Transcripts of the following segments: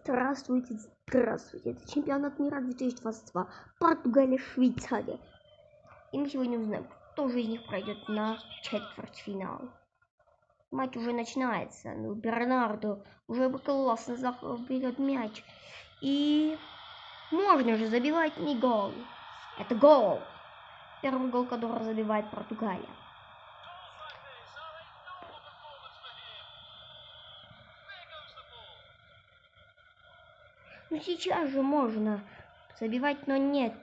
Здравствуйте, здравствуйте. Это чемпионат мира 2022. Португалия, Швейцария. И мы сегодня узнаем, кто же из них пройдет на четвертьфинал. Матч уже начинается. Ну, Бернардо уже классно берет мяч. И можно же забивать не гол. Это гол. Первый гол, который забивает Португалия. Ну сейчас же можно забивать, но нет.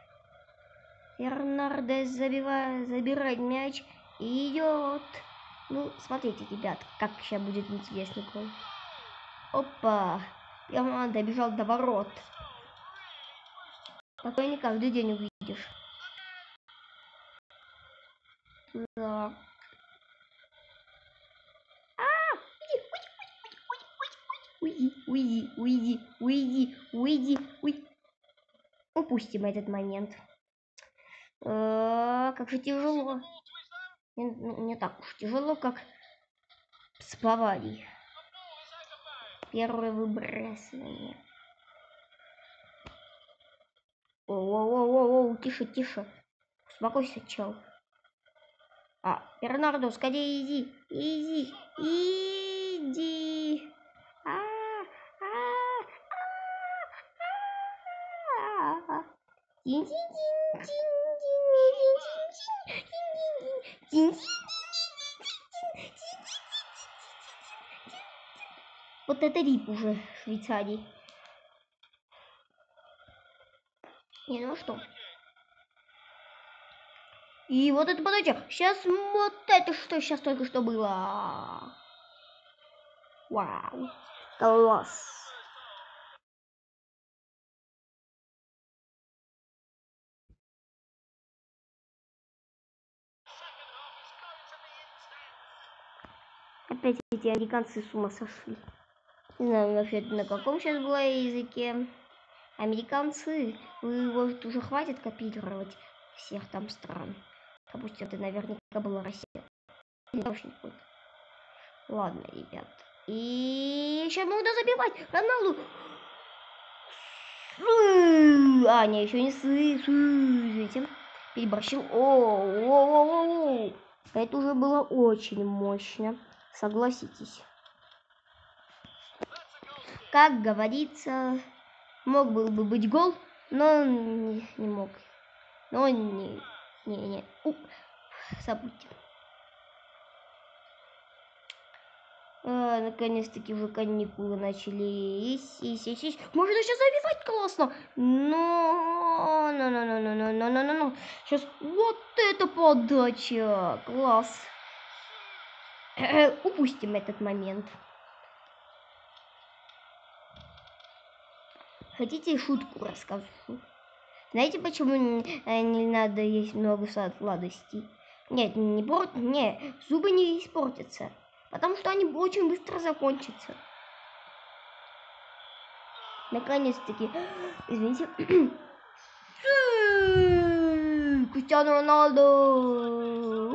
Фернандес забирает мяч и идет. Ну, смотрите, ребят, как сейчас будет интересный гол. Опа! Прямо добежал до ворот. Такое не каждый день увидишь. Так. Уйди. Упустим этот момент. Как же тяжело. Не так уж тяжело, как с Баварией. Первое выбрасывание. Оу, тише. Успокойся, чел. Бернардо, скорее иди. Вот это рип уже в Швейцарии. Не, ну что. И вот это, подожди, сейчас вот это что сейчас только что было. Вау, класс. Опять эти американцы с ума сошли. Не знаю вообще на каком сейчас было языке. Американцы, вы вот уже хватит копировать всех там стран. Допустим, это наверняка была Россия. Ладно, ребят. И сейчас можно забивать Роналду. Не, еще не слышите. Переборщил. Это уже было очень мощно. Согласитесь. Как говорится, мог был бы быть гол, но не мог. Но не. Забудьте. Наконец-таки уже каникулы начались. Можно сейчас забивать классно. Но. Сейчас вот это подача. Класс. Упустим этот момент. Хотите шутку расскажу? Знаете, почему не надо есть много сладостей? Нет, зубы не испортятся. Потому что они очень быстро закончатся. Наконец-таки. Извините. Криштиану Роналду.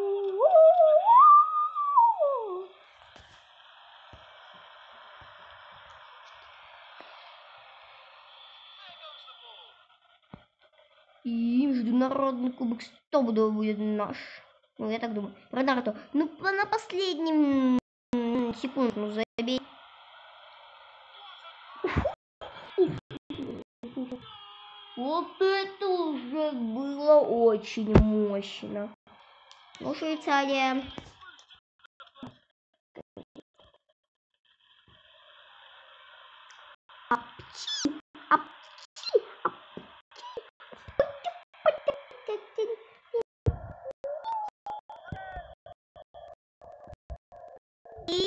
И международный кубок стопудово будет наш. Ну, я так думаю. Роналду, ну на последнем секунду забей. Вот это уже было очень мощно. Ну, Швейцария. И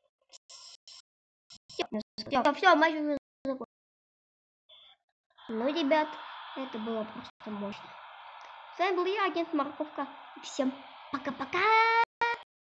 все, матч уже закончился. Ну, ребят, это было просто мощно. С вами был я, агент Морковка. Всем пока-пока.